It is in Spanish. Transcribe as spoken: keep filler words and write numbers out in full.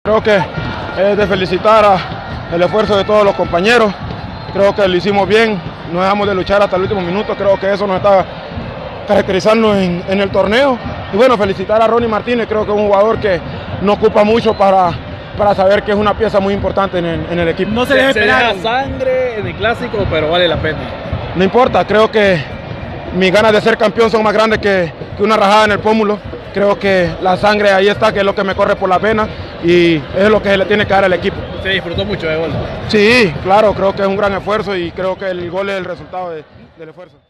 Creo que es de felicitar a el esfuerzo de todos los compañeros. Creo que lo hicimos bien, no dejamos de luchar hasta el último minuto. Creo que eso nos está caracterizando en, en el torneo. Y bueno, felicitar a Ronnie Martínez, creo que es un jugador que no ocupa mucho para, para saber que es una pieza muy importante en el, en el equipo. No se, Se, deje se esperar. deja sangre en el clásico, pero vale la pena. No importa, creo que mis ganas de ser campeón son más grandes que, que una rajada en el pómulo. Creo que la sangre ahí está, que es lo que me corre por la pena y es lo que se le tiene que dar al equipo. Se disfrutó mucho de gol. Sí, claro, creo que es un gran esfuerzo y creo que el gol es el resultado de, del esfuerzo.